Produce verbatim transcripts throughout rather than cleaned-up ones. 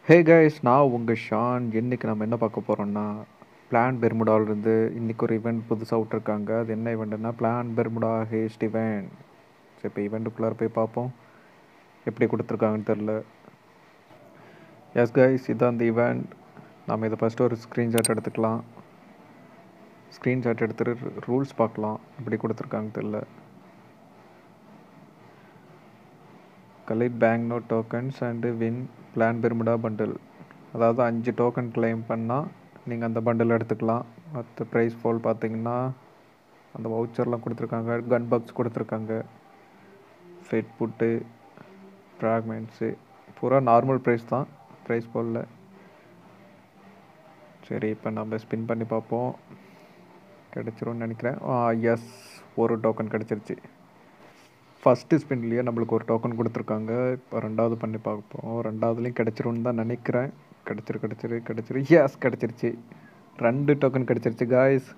Hey guys, நான் உங்கள் Shawn. இன்றைக்கி நம்ம என்ன பார்க்க போகிறோம்னா, பிளான் பெர்முடாவிலிருந்து இன்றைக்கி ஒரு ஈவெண்ட் புதுசாக விட்ருக்காங்க. அது என்ன ஈவெண்ட்னா பிளான் பெர்முடா ஹேஸ்ட் ஈவெண்ட். சரி, இப்போ ஈவெண்ட்டுக்குள்ளார போய் பார்ப்போம் எப்படி கொடுத்துருக்காங்கன்னு தெரில. எஸ் கைஸ், இதுதான் அந்த ஈவெண்ட். நம்ம இதை ஃபஸ்ட்டு ஒரு ஸ்க்ரீன்ஷாட் எடுத்துக்கலாம். ஸ்க்ரீன்ஷாட் எடுத்துகிட்டு ரூல்ஸ் பார்க்கலாம் எப்படி கொடுத்துருக்காங்க தெரில. Collect bank note tokens and win plan Bermuda bundle. அதாவது அஞ்சு டோக்கன் கிளைம் பண்ணால் நீங்கள் அந்த பண்டில் எடுத்துக்கலாம். மற்ற ப்ரைஸ் போல் பார்த்தீங்கன்னா அந்த வவுச்சர்லாம் கொடுத்துருக்காங்க, கன் பாக்ஸ் கொடுத்துருக்காங்க, ஃபெட் புட்டு, ஃப்ராக்மெண்ட்ஸு, பூரா நார்மல் ப்ரைஸ் தான், ப்ரைஸ் போலில். சரி, இப்போ நம்ம ஸ்பின் பண்ணி பார்ப்போம். கிடச்சிரும்னு நினைக்கிறேன். ஆ எஸ், ஒரு டோக்கன் கிடச்சிருச்சு. ஃபஸ்ட்டு ஸ்பின்லேயே நம்மளுக்கு ஒரு டோக்கன் கொடுத்துருக்காங்க. இப்போ ரெண்டாவது பண்ணி பார்ப்போம். ரெண்டாவதுலேயும் கிடச்சிரும்னு தான் நினைக்கிறேன். கிடச்சிரு கிடச்சிரு கிடச்சிரு எஸ் கிடச்சிருச்சு. ரெண்டு டோக்கன் கிடச்சிருச்சு காய்ஸ்.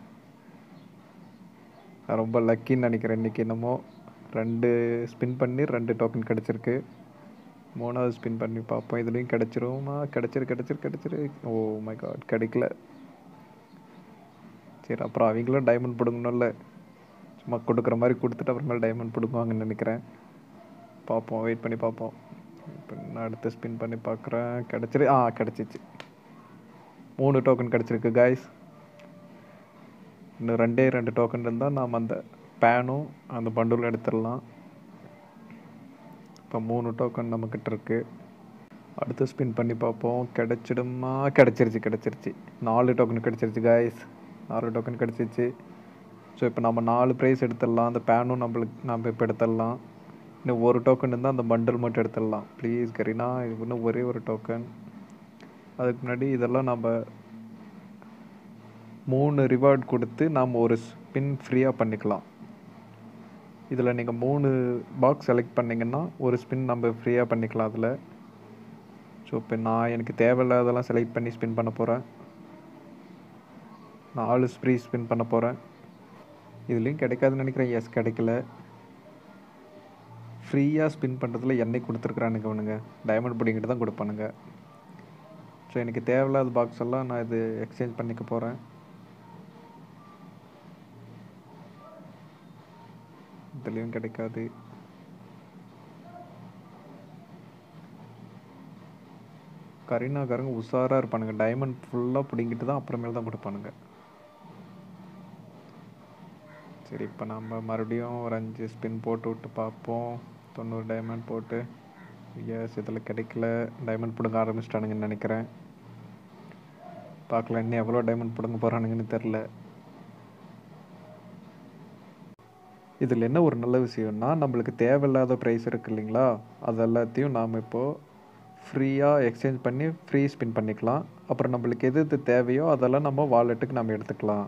நான் ரொம்ப லக்கின்னு நினைக்கிறேன். இன்றைக்கி என்னமோ ரெண்டு ஸ்பின் பண்ணி ரெண்டு டோக்கன் கிடச்சிருக்கு. மூணாவது ஸ்பின் பண்ணி பார்ப்போம். இதுலேயும் கிடச்சிருமா? கிடச்சிரு கிடச்சிரு கிடச்சிரு ஓ மை காட், கிடைக்கல. சரி, அப்புறம் அவங்களும் டைமண்ட் பிடுங்கணும்ல, சும்மா கொடுக்குற மாதிரி கொடுத்துட்டு அப்புறமேல டைமண்ட் பிடுங்குவாங்கன்னு நினைக்கிறேன். பார்ப்போம், வெயிட் பண்ணி பார்ப்போம். இப்போ நான் அடுத்து ஸ்பின் பண்ணி பார்க்குறேன். கிடச்சிரு ஆ கிடச்சிச்சு. மூணு டோக்கன் கிடச்சிருக்கு காய்ஸ். இன்னும் ரெண்டே ரெண்டு டோக்கன் இருந்தால் நாம் அந்த பேனும் அந்த பண்டிலும் எடுத்துடலாம். இப்போ மூணு டோக்கன் நம்மக்கிட்ட இருக்குது. அடுத்து ஸ்பின் பண்ணி பார்ப்போம். கிடச்சிடுமா? கிடச்சிருச்சு கிடச்சிருச்சு நாலு டோக்கன் கிடச்சிருச்சு காய்ஸ். நாலு டோக்கன் கிடச்சிருச்சு. ஸோ இப்போ நம்ம நாலு ப்ரைஸ் எடுத்துடலாம். அந்த பேனும் நம்மளுக்கு நம்ம இப்போ எடுத்துடலாம். இன்னும் ஒரு டோக்கன் இருந்தால் அந்த பண்டில் மட்டும் எடுத்துடலாம். ப்ளீஸ் கரீனா, இன்னும் ஒரே ஒரு டோக்கன். அதுக்கு முன்னாடி இதெல்லாம் நம்ம மூணு ரிவார்ட் கொடுத்து நாம் ஒரு ஸ்பின் ஃப்ரீயாக பண்ணிக்கலாம். இதில் நீங்கள் மூணு பாக்ஸ் செலக்ட் பண்ணிங்கன்னா ஒரு ஸ்பின் நம்ம ஃப்ரீயாக பண்ணிக்கலாம் அதில். ஸோ இப்போ நான் எனக்கு தேவையில்லாதெல்லாம் செலக்ட் பண்ணி ஸ்பின் பண்ண போகிறேன். நாலு ஃப்ரீ ஸ்பின் பண்ண போகிறேன். இதுலேயும் கிடைக்காதுன்னு நினைக்கிறேன். எஸ், கிடைக்கல. ஃப்ரீயாக ஸ்பின் பண்ணுறதுல என்னை கொடுத்துருக்குறானுங்க அவனுங்க. டைமண்ட் பிடிங்கிட்டு தான் கொடுப்பானுங்க. ஸோ எனக்கு தேவையில்லாத பாக்ஸ் எல்லாம் நான் இது எக்ஸ்சேஞ்ச் பண்ணிக்க போகிறேன். இதுலேயும் கிடைக்காது. கரீனாக்காரங்க உஷாராக இருப்பானுங்க. டைமண்ட் ஃபுல்லாக பிடிங்கிட்டு தான் அப்புறமேல தான் கொடுப்பானுங்க. சரி, இப்போ நம்ம மறுபடியும் ஒரு அஞ்சு ஸ்பின் போட்டு விட்டு பார்ப்போம். தொண்ணூறு டைமண்ட் போட்டு எஸ், இதில் கிடைக்கல. டைமண்ட் பிடுங்க ஆரம்பிச்சிட்டானுங்கன்னு நினைக்கிறேன். பார்க்கலாம் இன்னும் எவ்வளோ டைமண்ட் பிடுங்க போகிறானுங்கன்னு தெரில. இதில் என்ன ஒரு நல்ல விஷயம்னா, நம்மளுக்கு தேவையில்லாத ப்ரைஸ் இருக்குது இல்லைங்களா, அது எல்லாத்தையும் நாம் இப்போது ஃப்ரீயாக எக்ஸ்சேஞ்ச் பண்ணி ஃப்ரீ ஸ்பின் பண்ணிக்கலாம். அப்புறம் நம்மளுக்கு எது எது தேவையோ அதெல்லாம் நம்ம வாலெட்டுக்கு நம்ம எடுத்துக்கலாம்.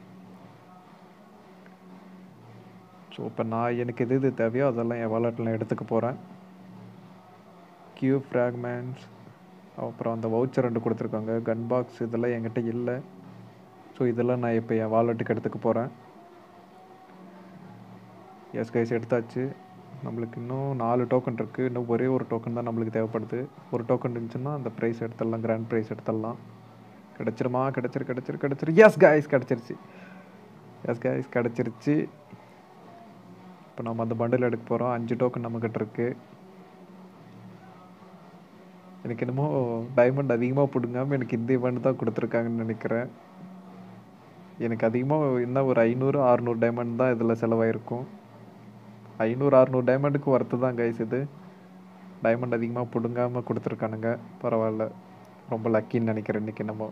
ஸோ இப்போ நான் எனக்கு எது எது தேவையோ அதெல்லாம் என் வாலெட்டில் எடுத்துக்க போகிறேன். கியூ ஃப்ராக்மெண்ட்ஸ், அப்புறம் அந்த வவுச்சர் ரெண்டு கொடுத்துருக்காங்க, கன் பாக்ஸ், இதெல்லாம் என்கிட்ட இல்லை. ஸோ இதெல்லாம் நான் இப்போ என் வாலெட்டுக்கு எடுத்துக்க போகிறேன். எஸ் கைஸ், எடுத்தாச்சு. நம்மளுக்கு இன்னும் நாலு டோக்கன் இருக்குது. இன்னும் ஒரே ஒரு டோக்கன் தான் நம்மளுக்கு தேவைப்படுது. ஒரு டோக்கன் இருந்துச்சுன்னா அந்த ப்ரைஸ் எடுத்துடலாம், கிராண்ட் ப்ரைஸ் எடுத்துடலாம். கிடச்சிருமா? கிடச்சிரு கிடச்சிரு கிடச்சிரு எஸ் கைஸ், கிடச்சிருச்சு. எஸ் கைஸ், கிடச்சிருச்சு. இப்போ நம்ம அந்த பண்டில் எடுக்க போகிறோம். அஞ்சு டோக்கன் நம்மக்கிட்ட இருக்குது. எனக்கு என்னமோ டைமண்ட் அதிகமாக பிடுங்காமல் எனக்கு இந்த ஈவெண்ட் தான் கொடுத்துருக்காங்கன்னு நினைக்கிறேன். எனக்கு அதிகமாக என்ன ஒரு ஐநூறு அறுநூறு டைமண்ட் தான் இதில் செலவாயிருக்கும். ஐநூறு அறுநூறு டைமண்டுக்கு ஒர்த்து தான் கைஸ் இது. டைமண்ட் அதிகமாக பிடுங்காமல் கொடுத்துருக்கானுங்க. பரவாயில்ல, ரொம்ப லக்கின்னு நினைக்கிறேன் இன்றைக்கி நம்ம.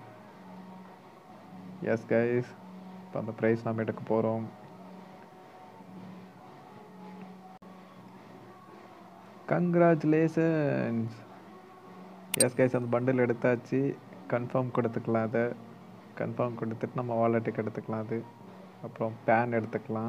எஸ் கைஸ், இப்போ அந்த ப்ரைஸ் நாம் எடுக்க போகிறோம். கங்க்ராச்சுலேஷன்ஸ். எஸ் கைஸ், அந்த பண்டில் எடுத்தாச்சு. கன்ஃபார்ம் கொடுத்துக்கலாம். அதை கன்ஃபார்ம் கொடுத்துட்டு நம்ம வாலெட்டுக்கு எடுத்துக்கலாம் அது. அப்புறம் பேன் எடுத்துக்கலாம்.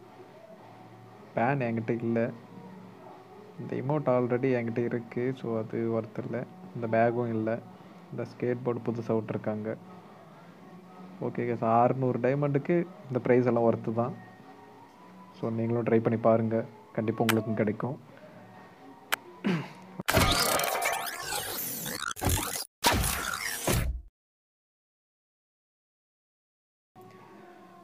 பேன் என்கிட்ட இல்லை. இந்த இமோட் ஆல்ரெடி என்கிட்ட இருக்குது. ஸோ அது ஒர்த் இல்லை. இந்த பேக்கும் இல்லை. இந்த ஸ்கேட் போர்டு புதுசாக விட்ருக்காங்க. ஓகே கைஸ், அறுநூறு டைமண்டுக்கு இந்த ப்ரைஸ் எல்லாம் ஒர்த்து தான். ஸோ நீங்களும் ட்ரை பண்ணி பாருங்கள், கண்டிப்பாக உங்களுக்கும் கிடைக்கும்.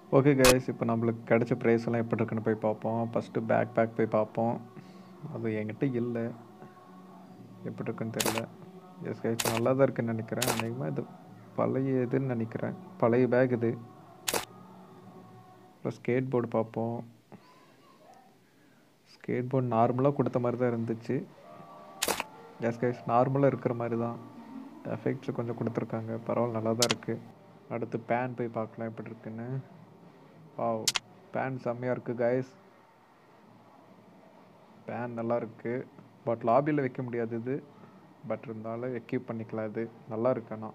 ஓகே கைஸ், இப்போ நம்மளுக்கு கிடைச்ச ப்ரைஸ் எல்லாம் எப்படி இருக்குன்னு போய் பார்ப்போம். ஃபஸ்ட்டு பேக் பேக் போய் பார்ப்போம். அது என்கிட்ட இல்லை, எப்படி இருக்குன்னு தெரியல. எஸ் கைஸ், நல்லா தான் இருக்குன்னு நினைக்கிறேன். அநேகமாக இது பழைய இதுன்னு நினைக்கிறேன், பழைய பேக் இது. அப்புறம் ஸ்கேட் போர்டு பார்ப்போம். ஸ்கேட் போர்டு நார்மலாக கொடுத்த மாதிரி தான் இருந்துச்சு. எஸ் கைஸ், நார்மலாக இருக்கிற மாதிரி தான். எஃபெக்ட்ஸ் கொஞ்சம் கொடுத்துருக்காங்க, பரவாயில்ல, நல்லா தான் இருக்குது. அடுத்து பேன் போய் பார்க்கலாம் எப்படி இருக்குன்னு. வாவ், பேன் செம்மையாக இருக்குது கைஸ். பேன் நல்லா இருக்குது, பட் லாபியில் வைக்க முடியாது இது. பட் இருந்தாலும் எக்யூப் பண்ணிக்கலாம், இது நல்லா இருக்கு. ஆனால்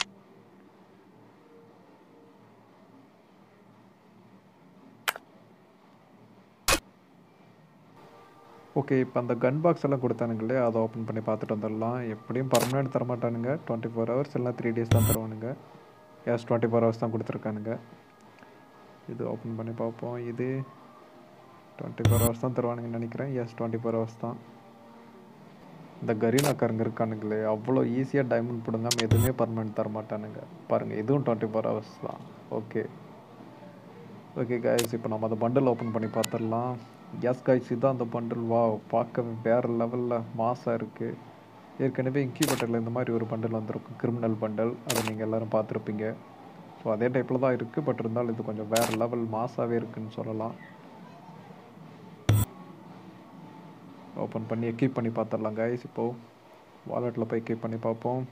ஓகே, இப்போ அந்த கன் பாக்ஸ் எல்லாம் கொடுத்தானுங்களே, அதை ஓப்பன் பண்ணி பார்த்துட்டு வந்துடலாம். எப்படியும் பர்மனெண்ட் தரமாட்டானுங்க, டுவெண்ட்டி ஃபோர் ஹவர்ஸ் எல்லாம் த்ரீ டேஸ் தான் தருவானுங்க. எஸ், டுவெண்ட்டி ஃபோர் ஹவர்ஸ் தான் கொடுத்துருக்கானுங்க. இது ஓப்பன் பண்ணி பார்ப்போம். இது டுவெண்ட்டி ஃபோர் ஹவர்ஸ் தான் தருவானுங்கன்னு நினைக்கிறேன். எஸ், டுவெண்ட்டி ஃபோர் ஹவர்ஸ் தான். இந்த கரீனாக்காரங்க இருக்கானுங்களே, அவ்வளோ ஈஸியாக டைமண்ட் பிடுங்காமல் எதுவுமே பர்மனெண்ட் தரமாட்டானுங்க. பாருங்கள், இதுவும் டுவெண்ட்டி ஃபோர் ஹவர்ஸ் தான். ஓகே ஓகே கைஸ், இப்போ நம்ம அந்த பண்டில் ஓப்பன் பண்ணி பார்த்துடலாம். எஸ் கைஸ், இதுதான் அந்த பண்டில். வா, பார்க்க வேறு லெவலில் மாசாக இருக்குது. ஏற்கனவே இன்கியூபேட்டரில் இந்த மாதிரி ஒரு பண்டில் வந்திருக்கும், கிரிமினல் பண்டில். அதை நீங்கள் எல்லோரும் பார்த்துருப்பீங்க. ஸோ அதே டைப்பில் தான் இருக்குது, பட் இருந்தாலும் இது கொஞ்சம் வேறு லெவல் மாசாகவே இருக்குதுன்னு சொல்லலாம். ஓப்பன் பண்ணி எக்யூப் பண்ணி பார்த்துடலாம் கைஸ். இப்போது வாலெட்டில் போய் எக்யூப் பண்ணி பார்ப்போம்.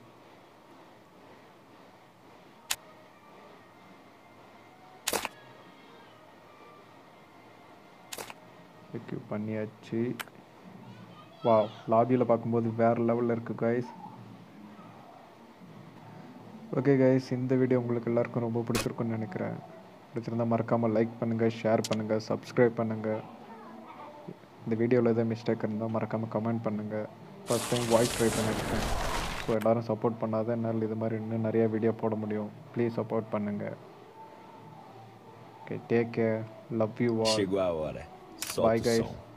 எக்யூப் பண்ணியாச்சு. வா, லாபியில் பார்க்கும்போது வேறு லெவலில் இருக்குது கைஸ். ஓகே கைஸ், இந்த வீடியோ உங்களுக்கு எல்லாருக்கும் ரொம்ப பிடிச்சிருக்குன்னு நினைக்கிறேன். பிடிச்சிருந்தால் மறக்காமல் லைக் பண்ணுங்கள், ஷேர் பண்ணுங்கள், சப்ஸ்கிரைப் பண்ணுங்கள். இந்த வீடியோவில் எதாவது மிஸ்டேக் இருந்தால் மறக்காமல் கமெண்ட் பண்ணுங்கள். ஃபஸ்ட் டைம் வாய்ஸ் ட்ரை பண்ணியிருக்கேன். ஸோ எல்லோரும் சப்போர்ட் பண்ணாதான் என்னால் இது மாதிரி இன்னும் நிறையா வீடியோ போட முடியும். ப்ளீஸ் சப்போர்ட் பண்ணுங்கள். Okay, take care, love you all. Bye guys.